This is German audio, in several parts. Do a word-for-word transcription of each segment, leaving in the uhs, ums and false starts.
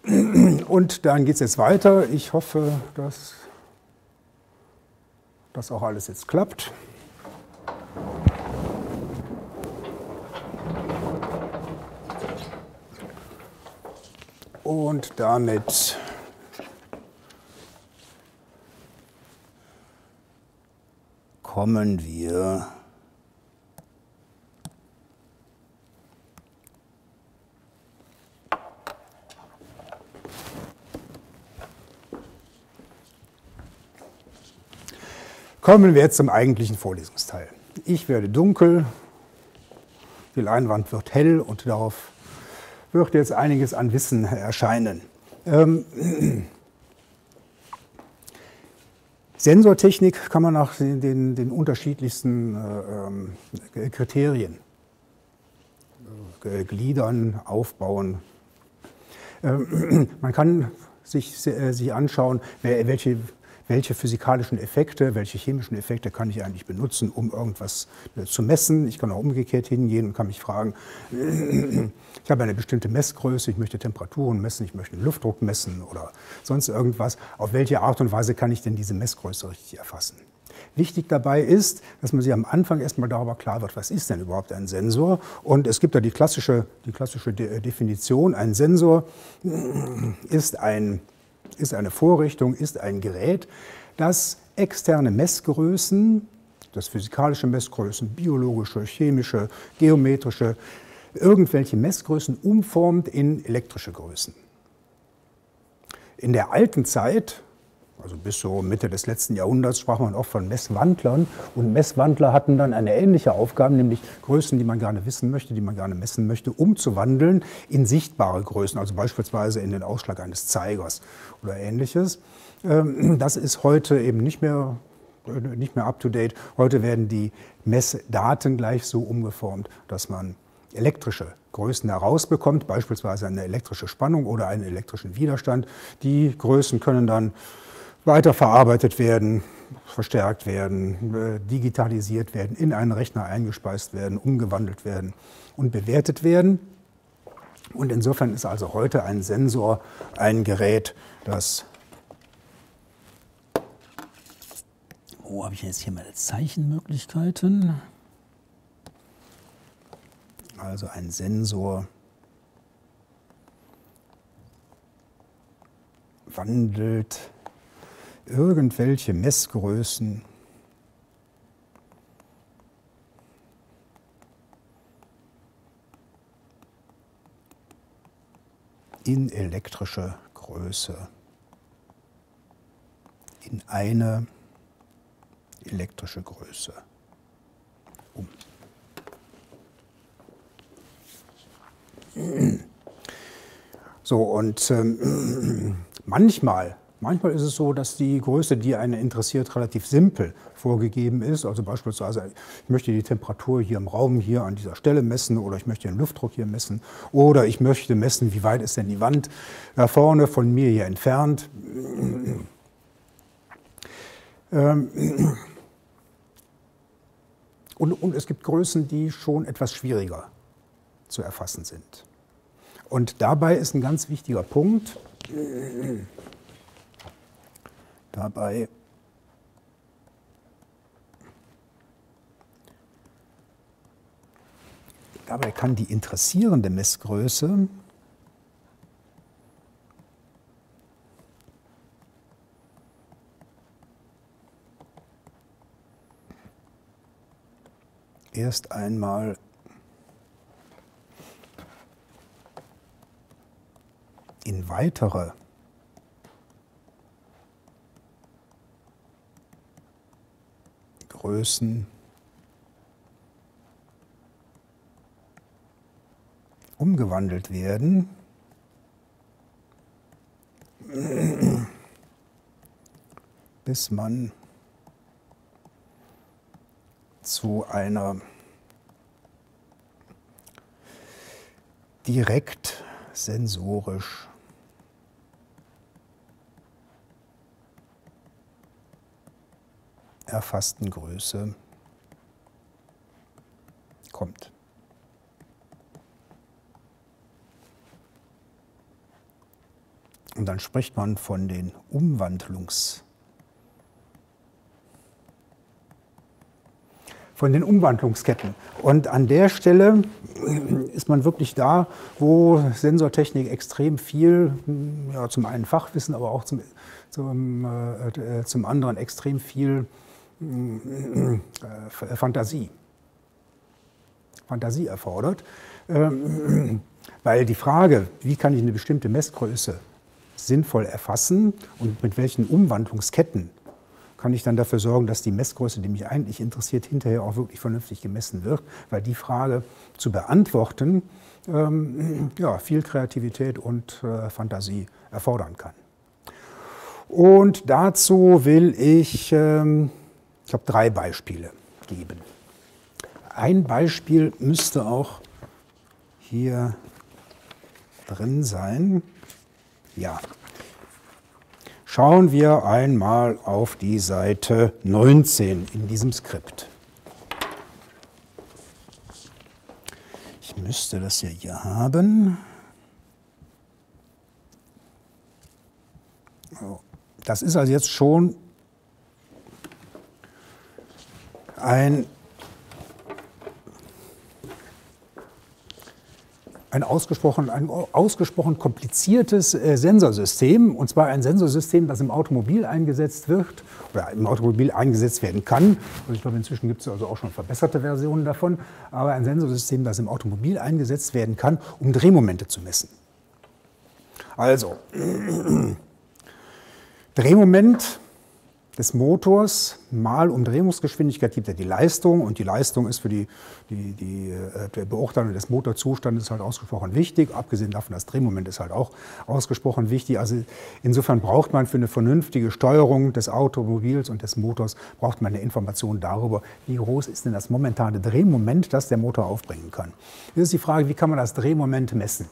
Und dann geht es jetzt weiter. Ich hoffe, dass das auch alles jetzt klappt. Und damit kommen wir kommen wir jetzt zum eigentlichen Vorlesungsteil. Ich werde dunkel, die Leinwand wird hell und darauf wird jetzt einiges an Wissen erscheinen. Ähm, Sensortechnik kann man nach den, den, den unterschiedlichsten äh, Kriterien äh, gliedern, aufbauen. Ähm, man kann sich, äh, sich anschauen, wer, welche, welche physikalischen Effekte, welche chemischen Effekte kann ich eigentlich benutzen, um irgendwas äh, zu messen. Ich kann auch umgekehrt hingehen und kann mich fragen, äh, ich habe eine bestimmte Messgröße, ich möchte Temperaturen messen, ich möchte den Luftdruck messen oder sonst irgendwas. Auf welche Art und Weise kann ich denn diese Messgröße richtig erfassen? Wichtig dabei ist, dass man sich am Anfang erstmal darüber klar wird, was ist denn überhaupt ein Sensor? Und es gibt da die klassische, die klassische De- Definition. Ein Sensor ist, ein, ist eine Vorrichtung, ist ein Gerät, das externe Messgrößen, das physikalische Messgrößen, biologische, chemische, geometrische, irgendwelche Messgrößen umformt in elektrische Größen. In der alten Zeit, also bis so Mitte des letzten Jahrhunderts, sprach man auch von Messwandlern. Und Messwandler hatten dann eine ähnliche Aufgabe, nämlich Größen, die man gerne wissen möchte, die man gerne messen möchte, umzuwandeln in sichtbare Größen, also beispielsweise in den Ausschlag eines Zeigers oder Ähnliches. Das ist heute eben nicht mehr, nicht mehr up to date. Heute werden die Messdaten gleich so umgeformt, dass man elektrische Größen herausbekommt, beispielsweise eine elektrische Spannung oder einen elektrischen Widerstand. Die Größen können dann weiterverarbeitet werden, verstärkt werden, digitalisiert werden, in einen Rechner eingespeist werden, umgewandelt werden und bewertet werden. Und insofern ist also heute ein Sensor ein Gerät, das... Wo habe ich jetzt hier meine Zeichenmöglichkeiten? Also ein Sensor wandelt irgendwelche Messgrößen in elektrische Größe, in eine elektrische Größe um. So, und ähm, manchmal, manchmal ist es so, dass die Größe, die einen interessiert, relativ simpel vorgegeben ist. Also beispielsweise, ich möchte die Temperatur hier im Raum hier an dieser Stelle messen oder ich möchte den Luftdruck hier messen oder ich möchte messen, wie weit ist denn die Wand da vorne von mir hier entfernt. Ähm, und, und es gibt Größen, die schon etwas schwieriger zu erfassen sind. Und dabei ist ein ganz wichtiger Punkt, dabei dabei kann die interessierende Messgröße erst einmal in weitere Größen umgewandelt werden, bis man zu einer direkt sensorisch erfassten Größe kommt. Und dann spricht man von den Umwandlungs von den Umwandlungsketten. Und an der Stelle ist man wirklich da, wo Sensortechnik extrem viel, ja, zum einen Fachwissen, aber auch zum, zum, äh, zum anderen extrem viel äh, Fantasie, Fantasie erfordert. Ähm, weil die Frage, wie kann ich eine bestimmte Messgröße sinnvoll erfassen und mit welchen Umwandlungsketten kann ich dann dafür sorgen, dass die Messgröße, die mich eigentlich interessiert, hinterher auch wirklich vernünftig gemessen wird, weil die Frage zu beantworten ähm, ja, viel Kreativität und äh, Fantasie erfordern kann. Und dazu will ich, ähm, ich habe drei Beispiele geben. Ein Beispiel müsste auch hier drin sein. Ja. Schauen wir einmal auf die Seite neunzehn in diesem Skript. Ich müsste das ja hier haben. Das ist also jetzt schon ein Ein ausgesprochen, ein ausgesprochen kompliziertes äh, Sensorsystem, und zwar ein Sensorsystem, das im Automobil eingesetzt wird oder im Automobil eingesetzt werden kann. Also ich glaube, inzwischen gibt es also auch schon verbesserte Versionen davon, aber ein Sensorsystem, das im Automobil eingesetzt werden kann, um Drehmomente zu messen. Also, Drehmoment des Motors mal Umdrehungsgeschwindigkeit gibt ja die Leistung, und die Leistung ist für die, die, die, die Beurteilung des Motorzustandes halt ausgesprochen wichtig. Abgesehen davon, das Drehmoment ist halt auch ausgesprochen wichtig. Also insofern braucht man für eine vernünftige Steuerung des Automobils und des Motors braucht man eine Information darüber, wie groß ist denn das momentane Drehmoment, das der Motor aufbringen kann. Jetzt ist die Frage, wie kann man das Drehmoment messen?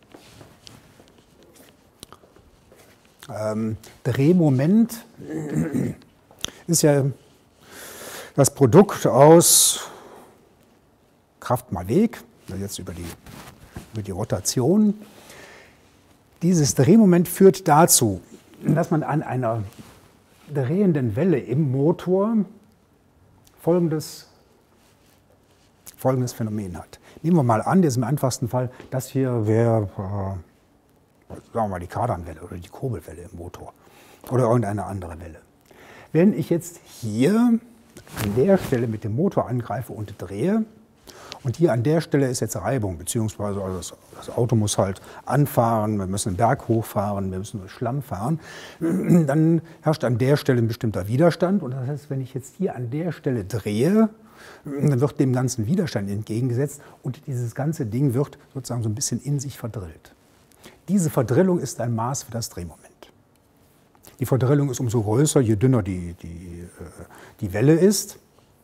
Ähm, Drehmoment ist ja das Produkt aus Kraft mal Weg, jetzt über die, über die Rotation. Dieses Drehmoment führt dazu, dass man an einer drehenden Welle im Motor folgendes, folgendes Phänomen hat. Nehmen wir mal an, das ist im einfachsten Fall, das hier wäre, äh, sagen wir mal, die Kardanwelle oder die Kurbelwelle im Motor oder irgendeine andere Welle. Wenn ich jetzt hier an der Stelle mit dem Motor angreife und drehe und hier an der Stelle ist jetzt Reibung, beziehungsweise also das, das Auto muss halt anfahren, wir müssen einen Berg hochfahren, wir müssen durch Schlamm fahren, dann herrscht an der Stelle ein bestimmter Widerstand, und das heißt, wenn ich jetzt hier an der Stelle drehe, dann wird dem ganzen Widerstand entgegengesetzt und dieses ganze Ding wird sozusagen so ein bisschen in sich verdrillt. Diese Verdrillung ist ein Maß für das Drehmoment. Die Verdrillung ist umso größer, je dünner die, die, die Welle ist.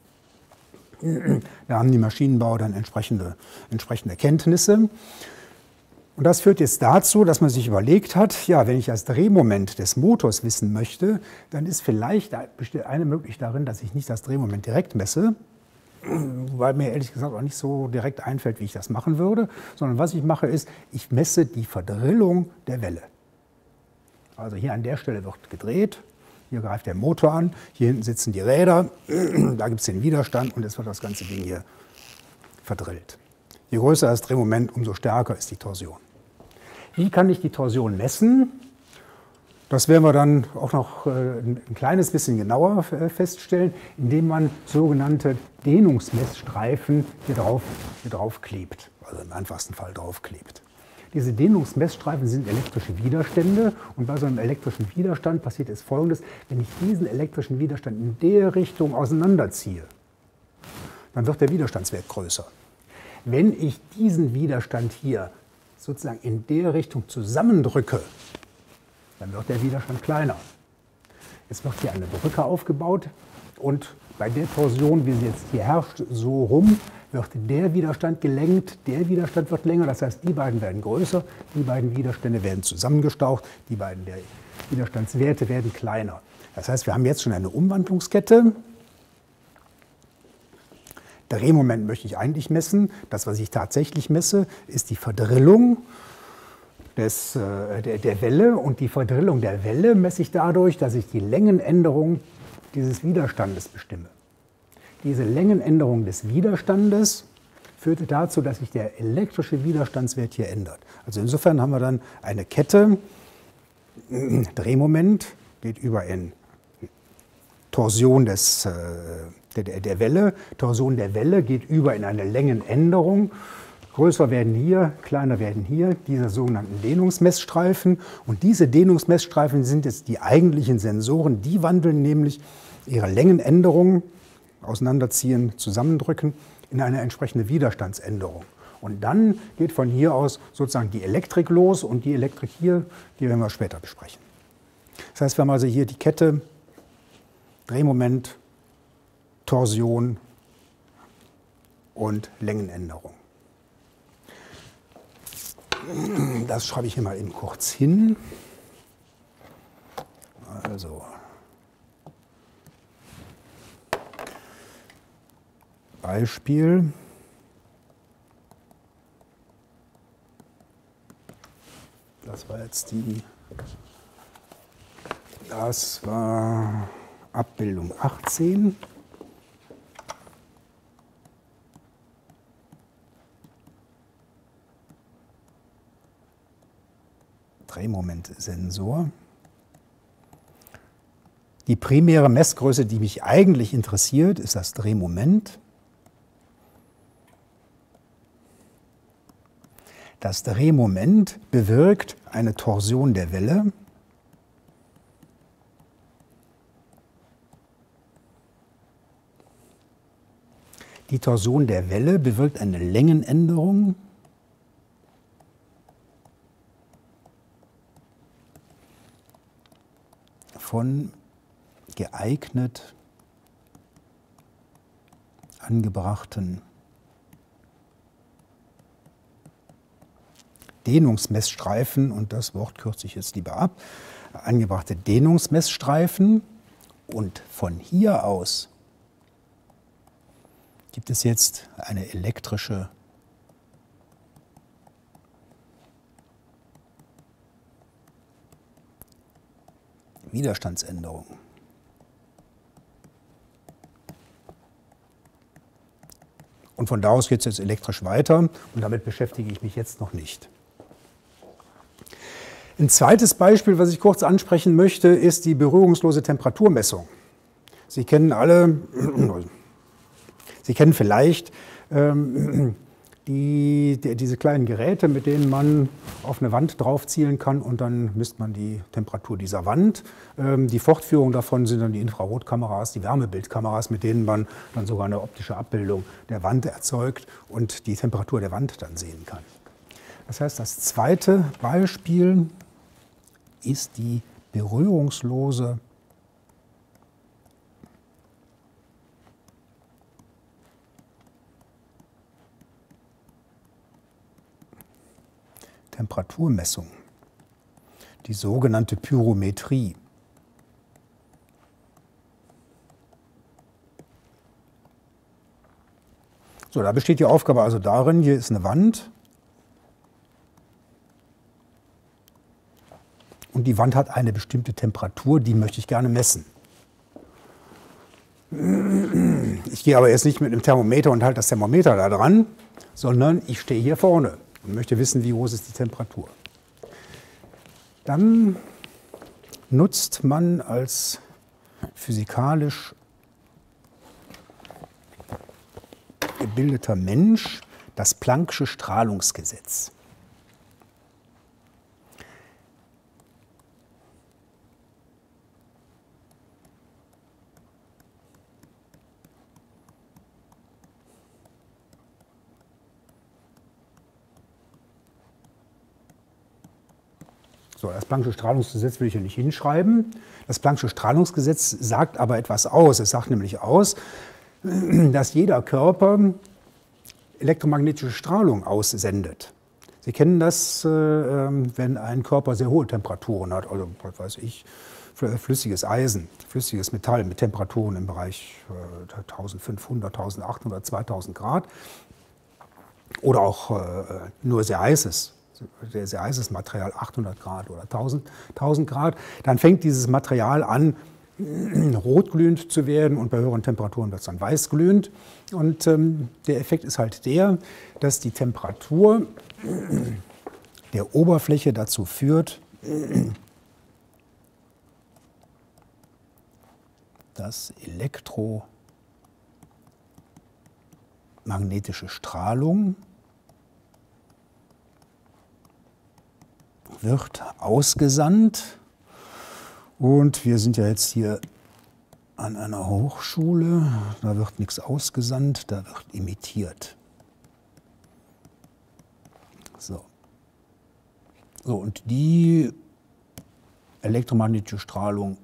Da haben die Maschinenbauer dann entsprechende, entsprechende Kenntnisse. Und das führt jetzt dazu, dass man sich überlegt hat, ja, wenn ich das Drehmoment des Motors wissen möchte, dann ist vielleicht eine Möglichkeit darin, dass ich nicht das Drehmoment direkt messe, weil mir ehrlich gesagt auch nicht so direkt einfällt, wie ich das machen würde, sondern was ich mache ist, ich messe die Verdrillung der Welle. Also hier an der Stelle wird gedreht, hier greift der Motor an, hier hinten sitzen die Räder, da gibt es den Widerstand und jetzt wird das ganze Ding hier verdrillt. Je größer das Drehmoment, umso stärker ist die Torsion. Wie kann ich die Torsion messen? Das werden wir dann auch noch ein kleines bisschen genauer feststellen, indem man sogenannte Dehnungsmessstreifen hier drauf, hier drauf klebt, also im einfachsten Fall draufklebt. Diese Dehnungsmessstreifen sind elektrische Widerstände, und bei so einem elektrischen Widerstand passiert es Folgendes: Wenn ich diesen elektrischen Widerstand in der Richtung auseinanderziehe, dann wird der Widerstandswert größer. Wenn ich diesen Widerstand hier sozusagen in der Richtung zusammendrücke, dann wird der Widerstand kleiner. Jetzt wird hier eine Brücke aufgebaut, und bei der Torsion, wie sie jetzt hier herrscht, so rum, wird der Widerstand gelenkt, der Widerstand wird länger, das heißt, die beiden werden größer, die beiden Widerstände werden zusammengestaucht, die beiden der Widerstandswerte werden kleiner. Das heißt, wir haben jetzt schon eine Umwandlungskette. Drehmoment möchte ich eigentlich messen. Das, was ich tatsächlich messe, ist die Verdrillung des, äh, der, der Welle, und die Verdrillung der Welle messe ich dadurch, dass ich die Längenänderung dieses Widerstandes bestimme. Diese Längenänderung des Widerstandes führte dazu, dass sich der elektrische Widerstandswert hier ändert. Also insofern haben wir dann eine Kette, Drehmoment geht über in Torsion des, äh, der, der Welle, Torsion der Welle geht über in eine Längenänderung. Größer werden hier, kleiner werden hier, diese sogenannten Dehnungsmessstreifen. Und diese Dehnungsmessstreifen sind jetzt die eigentlichen Sensoren. Die wandeln nämlich ihre Längenänderung, auseinanderziehen, zusammendrücken, in eine entsprechende Widerstandsänderung. Und dann geht von hier aus sozusagen die Elektrik los, und die Elektrik hier, die werden wir später besprechen. Das heißt, wir haben also hier die Kette, Drehmoment, Torsion und Längenänderung. Das schreibe ich hier mal eben kurz hin. Also Beispiel. Das war jetzt die, das war Abbildung achtzehn. Drehmomentsensor. Die primäre Messgröße, die mich eigentlich interessiert, ist das Drehmoment. Das Drehmoment bewirkt eine Torsion der Welle. Die Torsion der Welle bewirkt eine Längenänderung. Von geeignet angebrachten Dehnungsmessstreifen, und das Wort kürze ich jetzt lieber ab, angebrachte Dehnungsmessstreifen, und von hier aus gibt es jetzt eine elektrische Widerstandsänderung. Und von da aus geht es jetzt elektrisch weiter, und damit beschäftige ich mich jetzt noch nicht. Ein zweites Beispiel, was ich kurz ansprechen möchte, ist die berührungslose Temperaturmessung. Sie kennen alle, Sie kennen vielleicht ähm, die, die, diese kleinen Geräte, mit denen man auf eine Wand drauf zielen kann, und dann misst man die Temperatur dieser Wand. Ähm, die Fortführung davon sind dann die Infrarotkameras, die Wärmebildkameras, mit denen man dann sogar eine optische Abbildung der Wand erzeugt und die Temperatur der Wand dann sehen kann. Das heißt, das zweite Beispiel ist die berührungslose Temperaturmessung, die sogenannte Pyrometrie. So, da besteht die Aufgabe also darin, hier ist eine Wand, und die Wand hat eine bestimmte Temperatur, die möchte ich gerne messen. Ich gehe aber jetzt nicht mit einem Thermometer und halte das Thermometer da dran, sondern ich stehe hier vorne und möchte wissen, wie groß ist die Temperatur. Dann nutzt man als physikalisch gebildeter Mensch das Planck'sche Strahlungsgesetz. So, das Planck'sche Strahlungsgesetz will ich hier nicht hinschreiben. Das Planck'sche Strahlungsgesetz sagt aber etwas aus. Es sagt nämlich aus, dass jeder Körper elektromagnetische Strahlung aussendet. Sie kennen das, wenn ein Körper sehr hohe Temperaturen hat, also was weiß ich, flüssiges Eisen, flüssiges Metall mit Temperaturen im Bereich eintausendfünfhundert, eintausendachthundert, zweitausend Grad, oder auch nur sehr heißes, sehr, sehr heißes Material, achthundert Grad oder tausend, tausend Grad, dann fängt dieses Material an, rotglühend zu werden und bei höheren Temperaturen wird es dann weißglühend. Und ähm, der Effekt ist halt der, dass die Temperatur der Oberfläche dazu führt, dass elektromagnetische Strahlung wird ausgesandt. Und wir sind ja jetzt hier an einer Hochschule, da wird nichts ausgesandt, da wird emittiert. So. So, und die elektromagnetische Strahlung,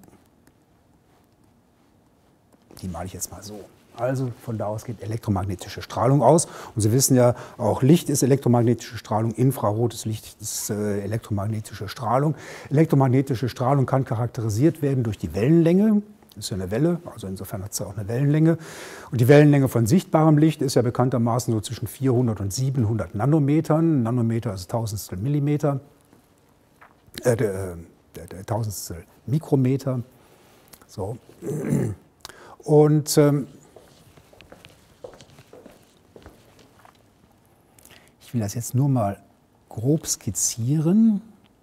die male ich jetzt mal so. Also von da aus geht elektromagnetische Strahlung aus. Und Sie wissen ja, auch Licht ist elektromagnetische Strahlung, infrarotes Licht ist äh, elektromagnetische Strahlung. Elektromagnetische Strahlung kann charakterisiert werden durch die Wellenlänge. Das ist ja eine Welle, also insofern hat es ja auch eine Wellenlänge. Und die Wellenlänge von sichtbarem Licht ist ja bekanntermaßen so zwischen vierhundert und siebenhundert Nanometern. Nanometer ist Tausendstel Millimeter, äh, der, der, der Tausendstel Mikrometer. So. Und ähm, ich will das jetzt nur mal grob skizzieren.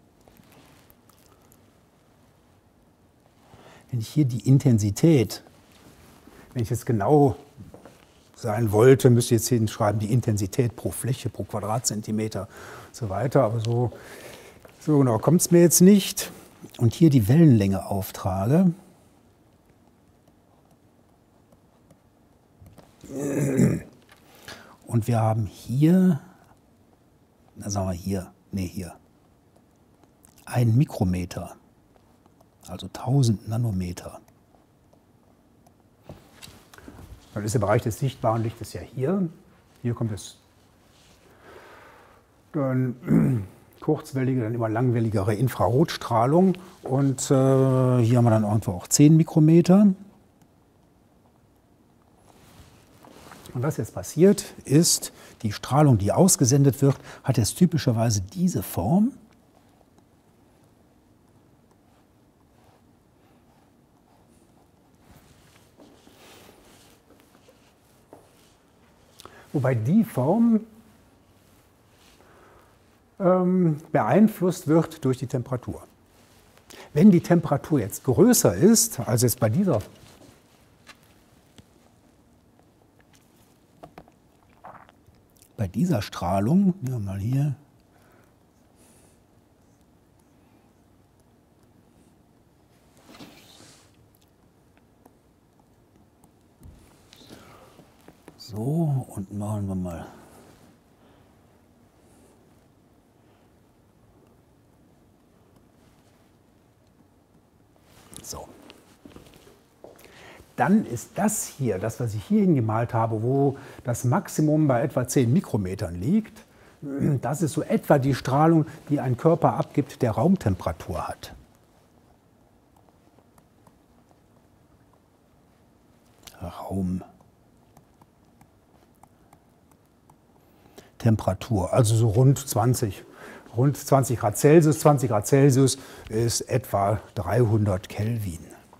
Wenn ich hier die Intensität, wenn ich jetzt genau sein wollte, müsste ich jetzt hinschreiben, die Intensität pro Fläche, pro Quadratzentimeter und so weiter. Aber so, so genau kommt es mir jetzt nicht. Und hier die Wellenlänge auftrage. Und wir haben hier, na sagen wir hier, nee hier, ein Mikrometer, also tausend Nanometer. Dann ist der Bereich des sichtbaren Lichtes ja hier. Hier kommt es dann kurzwellige, dann immer langwelligere Infrarotstrahlung. Und äh, hier haben wir dann irgendwo auch zehn Mikrometer. Und was jetzt passiert, ist, die Strahlung, die ausgesendet wird, hat jetzt typischerweise diese Form. Wobei die Form ähm, beeinflusst wird durch die Temperatur. Wenn die Temperatur jetzt größer ist, als jetzt bei dieser Bei dieser Strahlung, ja mal hier, so, und machen wir mal so. Dann ist das hier, das, was ich hier hingemalt habe, wo das Maximum bei etwa zehn Mikrometern liegt, das ist so etwa die Strahlung, die ein Körper abgibt, der Raumtemperatur hat. Raumtemperatur, also so rund zwanzig, rund zwanzig Grad Celsius. zwanzig Grad Celsius ist etwa dreihundert Kelvin.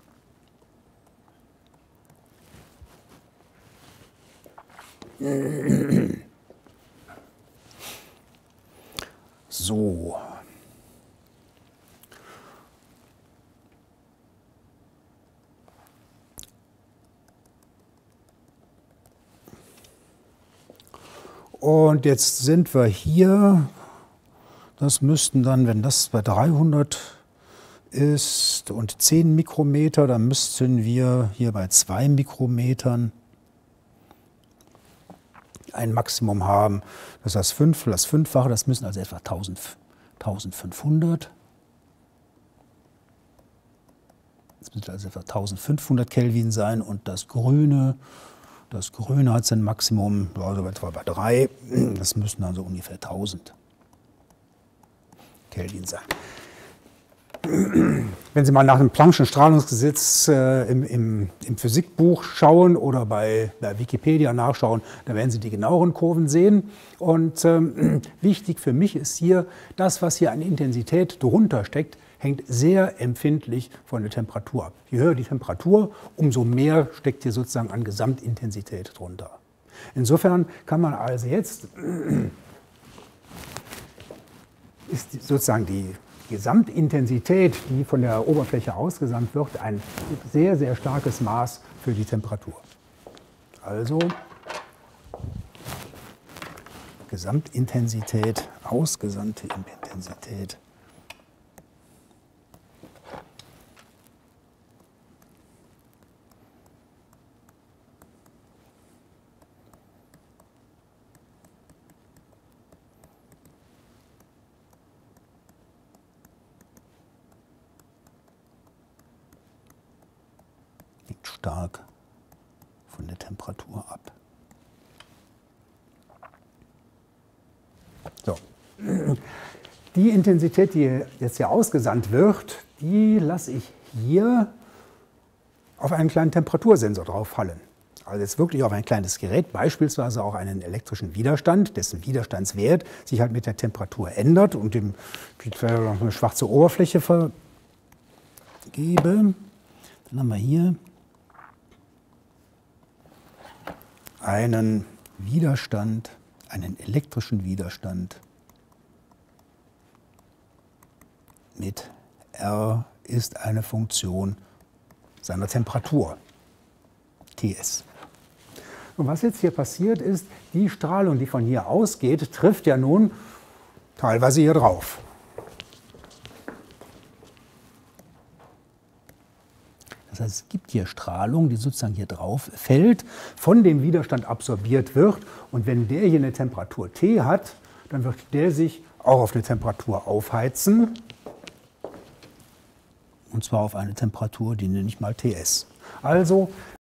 So. Und jetzt sind wir hier, das müssten dann, wenn das bei dreihundert ist und zehn Mikrometer, dann müssten wir hier bei zwei Mikrometern ein Maximum haben. Das heißt fünf, das Fünffache, das müssen also etwa eintausendfünfhundert. Das müsste also etwa eintausendfünfhundert Kelvin sein und das Grüne, das Grüne hat sein Maximum, also etwa bei drei, das müssten also ungefähr tausend Kelvin sein. wenn Sie mal nach dem Planck'schen Strahlungsgesetz äh, im, im, im Physikbuch schauen oder bei, bei Wikipedia nachschauen, da werden Sie die genaueren Kurven sehen. Und ähm, wichtig für mich ist hier, das, was hier an Intensität drunter steckt, hängt sehr empfindlich von der Temperatur ab. Je höher die Temperatur, umso mehr steckt hier sozusagen an Gesamtintensität drunter. Insofern kann man also jetzt, ist sozusagen die Gesamtintensität, die von der Oberfläche ausgesandt wird, ein sehr, sehr starkes Maß für die Temperatur. Also Gesamtintensität, ausgesandte Intensität. Stark von der Temperatur ab. So. Die Intensität, die jetzt hier ausgesandt wird, die lasse ich hier auf einen kleinen Temperatursensor drauf fallen. Also jetzt wirklich auf ein kleines Gerät, beispielsweise auch einen elektrischen Widerstand, dessen Widerstandswert sich halt mit der Temperatur ändert und dem eine schwarze Oberfläche vergebe. Dann haben wir hier einen Widerstand, einen elektrischen Widerstand mit R ist eine Funktion seiner Temperatur, T S. Und was jetzt hier passiert ist, die Strahlung, die von hier ausgeht, trifft ja nun teilweise hier drauf. Das heißt, es gibt hier Strahlung, die sozusagen hier drauf fällt, von dem Widerstand absorbiert wird. Und wenn der hier eine Temperatur T hat, dann wird der sich auch auf eine Temperatur aufheizen. Und zwar auf eine Temperatur, die nenne ich mal T S. Also